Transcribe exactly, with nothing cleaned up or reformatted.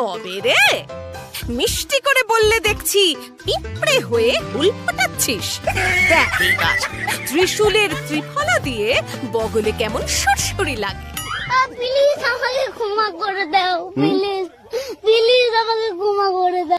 তবে রে, মিষ্টি করে বললে দেখছি পিঁপড়ে হয়ে হুল ফোটাচ্ছিস। দেখ এইবার ত্রিশূলের ত্রিফলা দিয়ে বগলে কেমন সুরসুরি লাগে। প্লিজ আমাকে ক্ষমা করে দে।